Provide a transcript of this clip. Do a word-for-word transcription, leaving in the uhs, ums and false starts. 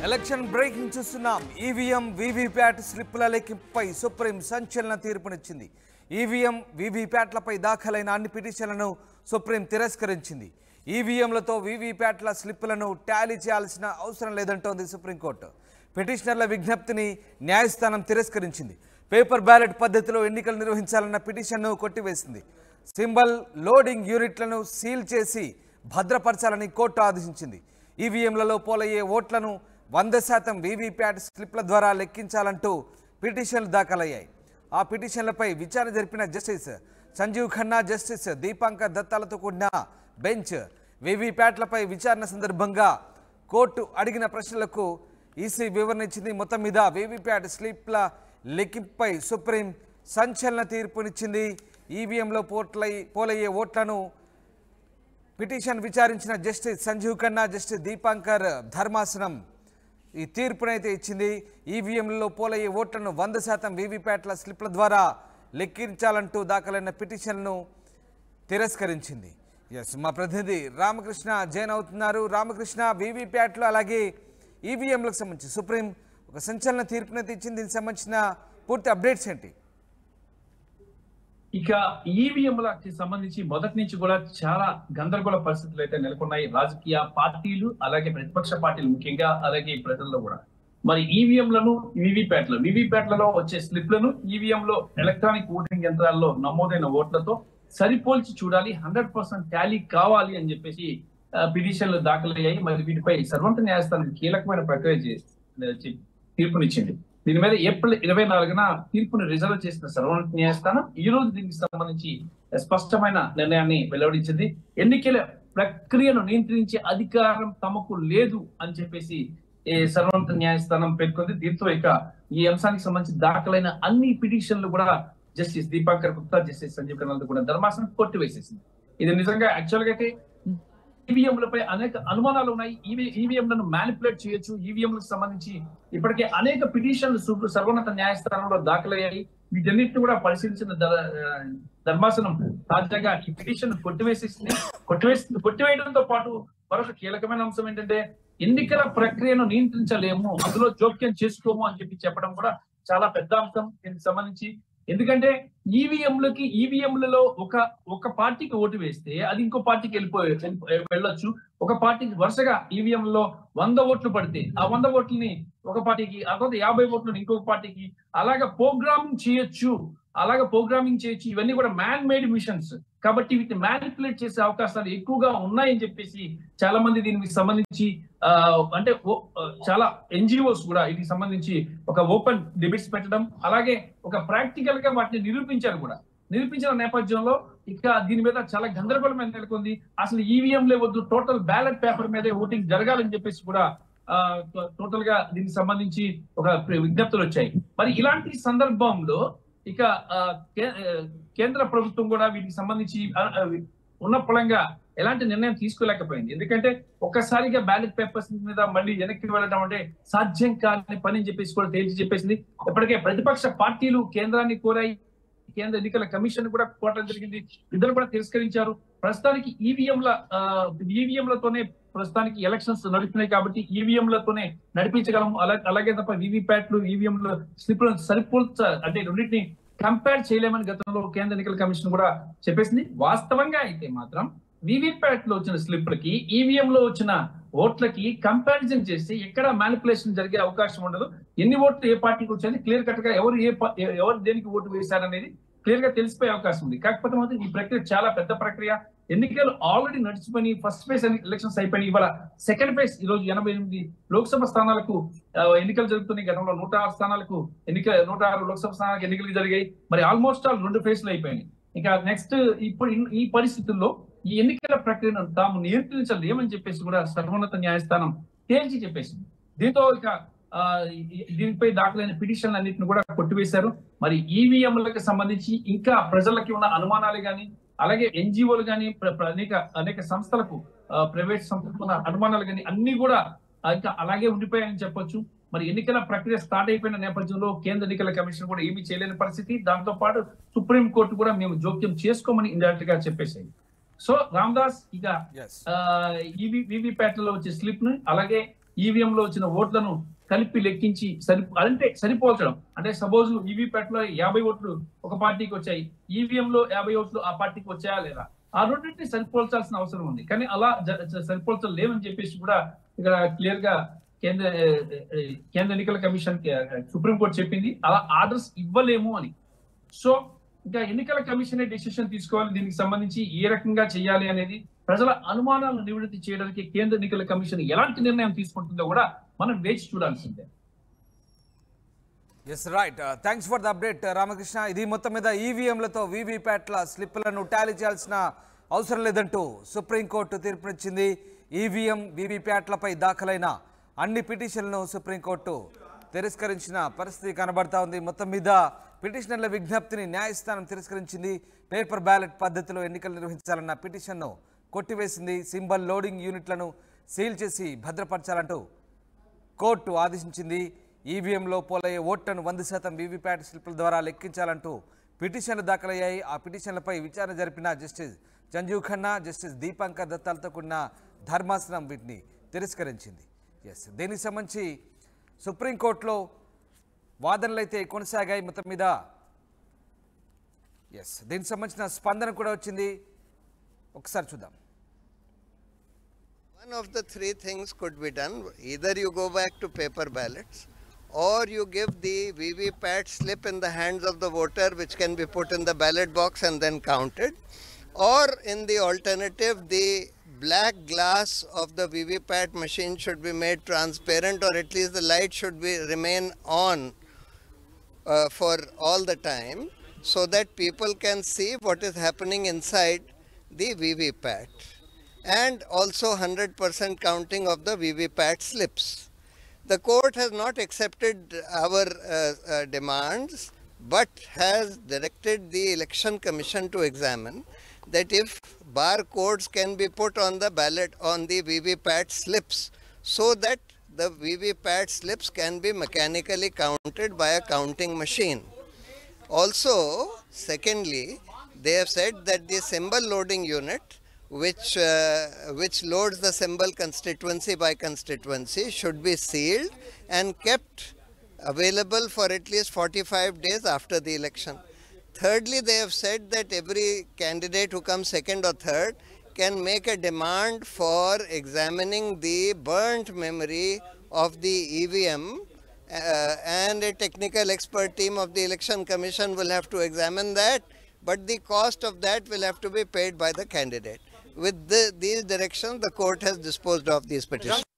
Election breaking చూస్తున్నాం. EVM VVPAT స్లిప్పుల లెక్కింపుపై సుప్రీం సంచలన తీర్పునిచ్చింది. ఈవీఎం వీవీప్యాట్లపై దాఖలైన అన్ని పిటిషన్లను సుప్రీం తిరస్కరించింది. ఈవీఎంలతో వీవీప్యాట్ల స్లిప్పులను టాలీ చేయాల్సిన అవసరం లేదంటోంది సుప్రీంకోర్టు. పిటిషనర్ల విజ్ఞప్తిని న్యాయస్థానం తిరస్కరించింది. పేపర్ బ్యాలెట్ పద్ధతిలో ఎన్నికలు నిర్వహించాలన్న పిటిషన్ను కొట్టివేసింది. సింబల్ లోడింగ్ యూనిట్లను సీల్ చేసి భద్రపరచాలని కోర్టు ఆదేశించింది. ఈవీఎంలలో పోలయ్యే ఓట్లను వంద శాతం వీవీప్యాట్ స్లిప్ల ద్వారా లెక్కించాలంటూ పిటిషన్లు దాఖలయ్యాయి. ఆ పిటిషన్లపై విచారణ జరిపిన జస్టిస్ సంజీవ్ ఖన్నా, జస్టిస్ దీపాంకర్ దత్తాలతో కూడిన బెంచ్ వీవీప్యాట్లపై విచారణ సందర్భంగా కోర్టు అడిగిన ప్రశ్నలకు ఈసీ వివరణ ఇచ్చింది. మొత్తం మీద వీవీప్యాట్ స్లిప్ల లెక్కింపుపై సుప్రీం సంచలన తీర్పునిచ్చింది. ఈవీఎంలో పోట్లై పోలయ్యే ఓట్లను పిటిషన్ విచారించిన జస్టిస్ సంజీవ్ ఖన్నా, జస్టిస్ దీపాంకర్ ధర్మాసనం ఈ తీర్పునైతే ఇచ్చింది. ఈవీఎంలలో పోలయ్యే ఓట్లను వంద శాతం వీవీప్యాట్ల స్లిప్ల ద్వారా లెక్కించాలంటూ దాఖలైన పిటిషన్ను తిరస్కరించింది. ఎస్, మా ప్రతినిధి రామకృష్ణ జైన్ అవుతున్నారు. రామకృష్ణ, వీవీప్యాట్లు అలాగే ఈవీఎంలకు సంబంధించి సుప్రీం ఒక సంచలన తీర్పునైతే ఇచ్చింది. దీనికి సంబంధించిన పూర్తి అప్డేట్స్ ఏంటి? ఇక ఈవీఎంలకి సంబంధించి మొదటి నుంచి కూడా చాలా గందరగోళ పరిస్థితులు అయితే నెలకొన్నాయి. రాజకీయ పార్టీలు అలాగే ప్రతిపక్ష పార్టీలు ముఖ్యంగా, అలాగే ప్రజల్లో కూడా. మరి ఈవీఎంలను వీవీప్యాట్ల వీవీప్యాట్లలో వచ్చే స్లిప్లను ఈవీఎంలో ఎలక్ట్రానిక్ ఓటింగ్ యంత్రాల్లో నమోదైన ఓట్లతో సరిపోల్చి చూడాలి, హండ్రెడ్ పర్సెంట్ టాలీ కావాలి అని చెప్పేసి పిటిషన్లు దాఖలయ్యాయి. మరి వీటిపై సర్వోన్నత న్యాయస్థానం కీలకమైన ప్రక్రియ చేసి తీర్పునిచ్చింది. దీని మీద ఏప్రిల్ ఇరవై నాలుగున తీర్పును రిజర్వ్ చేసిన సర్వోన్నత న్యాయస్థానం ఈ రోజు దీనికి సంబంధించి స్పష్టమైన నిర్ణయాన్ని వెలువడించింది. ఎన్నికల ప్రక్రియను నియంత్రించే అధికారం తమకు లేదు అని చెప్పేసి సర్వోన్నత న్యాయస్థానం పేర్కొంది. దీంతో ఇక ఈ అంశానికి సంబంధించి దాఖలైన అన్ని పిటిషన్లు కూడా జస్టిస్ దీపాంకర్ గుప్తా, జస్టిస్ సంజీవ్ ఖన్నాలతో కూడా ధర్మాసనం కొట్టివేసేసింది. ఇది నిజంగా యాక్చువల్ గా అయితే ఈవీఎంలపై అనేక అనుమానాలు ఉన్నాయి. ఈవీఎంలను మ్యానిపులేట్ చేయొచ్చు. ఈవీఎంలకు సంబంధించి ఇప్పటికే అనేక పిటిషన్లు సర్వోన్నత న్యాయస్థానంలో దాఖలయ్యాయి. వీటన్నిటిని కూడా పరిశీలించిన ధర్మాసనం తాజాగా ఈ పిటిషన్ కొట్టివేసేసింది. కొట్టివేసి కొట్టివేయడంతో పాటు మరొక కీలకమైన అంశం ఏంటంటే ఎన్నికల ప్రక్రియను నియంత్రించలేము, అందులో జోక్యం చేసుకోము అని చెప్పి చెప్పడం కూడా చాలా పెద్ద అంశం దీనికి సంబంధించి. ఎందుకంటే ఈవీఎంలకి ఈవీఎంలలో ఒక ఒక పార్టీకి ఓటు వేస్తే అది ఇంకో పార్టీకి వెళ్ళిపోయి వెళ్ళొచ్చు. ఒక పార్టీకి వరుసగా ఈవీఎంలో వంద ఓట్లు పడితే ఆ వంద ఓట్లని ఒక పార్టీకి, ఆ తర్వాత యాభై ఓట్లను ఇంకొక పార్టీకి, అలాగా ప్రోగ్రామింగ్ చేయొచ్చు అలాగా ప్రోగ్రామింగ్ చేయొచ్చు ఇవన్నీ కూడా మ్యాన్ మేడ్ మిషన్స్ కాబట్టి వీటిని మ్యానిపులేట్ చేసే అవకాశాలు ఎక్కువగా ఉన్నాయని చెప్పేసి చాలా మంది దీనికి సంబంధించి ఆ అంటే చాలా ఎన్జిఓస్ కూడా వీటికి సంబంధించి ఒక ఓపెన్ డిబేట్స్ పెట్టడం, అలాగే ఒక ప్రాక్టికల్ గా వాటిని నిరూపించారు కూడా. నిరూపించిన నేపథ్యంలో ఇక దీని మీద చాలా గందరగోళం నెలకొంది. అసలు ఈవీఎంలే వద్దు, టోటల్ బ్యాలెట్ పేపర్ మీదే ఓటింగ్ జరగాలని చెప్పేసి కూడా ఆ టోటల్ గా దీనికి సంబంధించి ఒక విజ్ఞప్తులు వచ్చాయి. మరి ఇలాంటి సందర్భంలో ఇక కేంద్ర ప్రభుత్వం కూడా వీటికి సంబంధించి ఉన్న పొలంగా ఎలాంటి నిర్ణయం తీసుకోలేకపోయింది. ఎందుకంటే ఒక్కసారిగా బ్యాలెట్ పేపర్స్ మీద మళ్ళీ వెనక్కి వెళ్ళడం అంటే సాధ్యం కాని పని అని చెప్పేసి కూడా తేల్చి చెప్పేసింది. ఇప్పటికే ప్రతిపక్ష పార్టీలు కేంద్రాన్ని కోరాయి, కేంద్ర ఎన్నికల కమిషన్ కూడా కోరడం జరిగింది. ఇద్దరు కూడా తిరస్కరించారు. ప్రస్తుతానికి ఈవీఎంల ఈవీఎంలతోనే ప్రస్తుతానికి ఎలక్షన్స్ నడుస్తున్నాయి కాబట్టి ఈవీఎంలతోనే నడిపించగలము. అలా అలాగే తప్ప వీవీప్యాట్లు ఈవీఎంలు స్లిప్లను సరిపోల్చ అంటే రెండింటిని కంపేర్ చేయలేమని గతంలో కేంద్ర ఎన్నికల కమిషన్ కూడా చెప్పేసింది. వాస్తవంగా అయితే మాత్రం వీవీప్యాట్ లో వచ్చిన స్లిప్లకి ఈవీఎం లో వచ్చిన ఓట్లకి కంపారిజన్ చేసి ఎక్కడ మ్యానిపులేషన్ జరిగే అవకాశం ఉండదు. ఎన్ని ఓట్లు ఏ పార్టీకి వచ్చేది క్లియర్ కట్ గా ఎవరు ఏ ఎవరు దేనికి ఓటు వేశారనేది క్లియర్ గా తెలిసిపోయే అవకాశం ఉంది. కాకపోతే మాత్రం ఈ ప్రక్రియ చాలా పెద్ద ప్రక్రియ. ఎన్నికలు ఆల్రెడీ నడిచిపోయి ఫస్ట్ ఫేజ్ ఎలక్షన్స్ అయిపోయి ఇవాళ సెకండ్ ఫేజ్ ఈ రోజు ఎనభై ఎనిమిది లోక్సభ స్థానాలకు ఎన్నికలు జరుగుతున్నాయి. గతంలో నూట ఆరు స్థానాలకు ఎన్నిక నూట ఆరు లోక్సభ స్థానాలకు ఎన్నికలు జరిగాయి. మరి ఆల్మోస్ట్ ఆల్ రెండు ఫేజ్లు అయిపోయినాయి. ఇక నెక్స్ట్ ఇప్పుడు ఈ పరిస్థితుల్లో ఈ ఎన్నికల ప్రక్రియను తాము నియంత్రించలేమని చెప్పేసి కూడా సర్వోన్నత న్యాయస్థానం తేల్చి చెప్పేసింది. దీంతో ఇక ఆ దీనిపై దాఖలైన పిటిషన్లు అన్నింటిని కూడా కొట్టివేశారు. మరి ఈవీఎంలకు సంబంధించి ఇంకా ప్రజలకి ఉన్న అనుమానాలు కానీ, అలాగే ఎన్జిఓలు కానీ, అనేక అనేక సంస్థలకు ప్రైవేట్ సంస్థలకు ఉన్న అనుమానాలు కానీ అన్ని కూడా ఇంకా అలాగే ఉండిపోయాయని చెప్పొచ్చు. మరి ఎన్నికల ప్రక్రియ స్టార్ట్ అయిపోయిన నేపథ్యంలో కేంద్ర ఎన్నికల కమిషన్ కూడా ఏమీ చేయలేని పరిస్థితి. దాంతో పాటు సుప్రీం కోర్టు కూడా మేము జోక్యం చేసుకోమని ఇండైరెక్ట్ గా చెప్పేసాయి. సో రామదాస్ ఇక వీవీప్యాట్లలో వచ్చే స్లిప్ ను అలాగే ఈవీఎం లో వచ్చిన ఓట్లను కలిపి లెక్కించి సరి అంటే సరిపోల్చడం. అంటే సపోజ్ ఈవీప్యాట్ లో యాభై ఓట్లు ఒక పార్టీకి వచ్చాయి, ఈవీఎం లో యాభై ఓట్లు ఆ పార్టీకి వచ్చాయా లేదా, ఆ రెండింటిని సరిపోల్చాల్సిన అవసరం ఉంది. కానీ అలా సరిపోల్చలేమని చెప్పేసి కూడా ఇక్కడ క్లియర్ గా కేంద్ర కేంద్ర ఎన్నికల కమిషన్ సుప్రీంకోర్టు చెప్పింది. అలా ఆర్డర్స్ ఇవ్వలేము అని. సో ఇంకా ఎన్నికల కమిషనే డెసిషన్ తీసుకోవాలి దీనికి సంబంధించి ఏ రకంగా చేయాలి అనేది. ప్రజల అనుమానాలను నివృత్తి చేయడానికి కేంద్ర ఎన్నికల కమిషన్ ఎలాంటి నిర్ణయం తీసుకుంటుందో కూడా మనం వేచి చూడాల్సిందే. Yes right, thanks for the update Ramakrishna. ఇది మొత్తం మీద ఈవీఎంలతో వీవీప్యాట్ల స్లిప్లను టాలీ చేయాల్సిన అవసరం లేదంటూ సుప్రీంకోర్టు తీర్పునిచ్చింది. ఈవీఎం వీవీప్యాట్లపై దాఖలైన అన్ని పిటిషన్లను సుప్రీంకోర్టు తిరస్కరించిన పరిస్థితి కనబడతా ఉంది. మొత్తం మీద పిటిషనర్ల విజ్ఞప్తిని న్యాయస్థానం తిరస్కరించింది. పేపర్ బ్యాలెట్ పద్ధతిలో ఎన్నికలు నిర్వహించాలన్న పిటిషన్ను కొట్టివేసింది. సింబల్ లోడింగ్ యూనిట్లను సీల్ చేసి భద్రపరచాలంటూ కోర్టు ఆదేశించింది. ఈవీఎంలో పోలయ్యే ఓట్లను వంద శాతం వీవీప్యాట్ స్లిప్ల ద్వారా లెక్కించాలంటూ పిటిషన్లు దాఖలయ్యాయి. ఆ పిటిషన్లపై విచారణ జరిపిన జస్టిస్ సంజీవ్ ఖన్నా, జస్టిస్ దీపాంకర్ దత్తాలతో కూడిన ధర్మాసనం వీటిని తిరస్కరించింది. ఎస్, దీనికి సంబంధించి సుప్రీంకోర్టులో వాదనలు అయితే కొనసాగాయి. మొత్తం మీద ఎస్ దీనికి సంబంధించిన స్పందన కూడా వచ్చింది. ఒకసారి చూద్దాం. One of the three things could be done. Either you go back to paper ballots, or you give the VVPAT slip in the hands of the voter, which can be put in the ballot box and then counted, or in the alternative, the black glass of the VVPAT machine should be made transparent, or at least the light should be remain on uh, for all the time, so that people can see what is happening inside the VVPAT, and also one hundred percent counting of the VVPAT slips. The court has not accepted our uh, uh, demands, but has directed the Election Commission to examine that if barcodes can be put on the ballot on the VVPAT slips, so that the VVPAT slips can be mechanically counted by a counting machine. Also, secondly, they have said that the symbol loading unit, which uh, which loads the symbol constituency by constituency, should be sealed and kept available for at least forty-five days after the election. Thirdly, they have said that every candidate who comes second or third can make a demand for examining the burnt memory of the E V M, uh, and a technical expert team of the Election Commission will have to examine that, but the cost of that will have to be paid by the candidate. With the, these directions, the court has disposed of these petitions.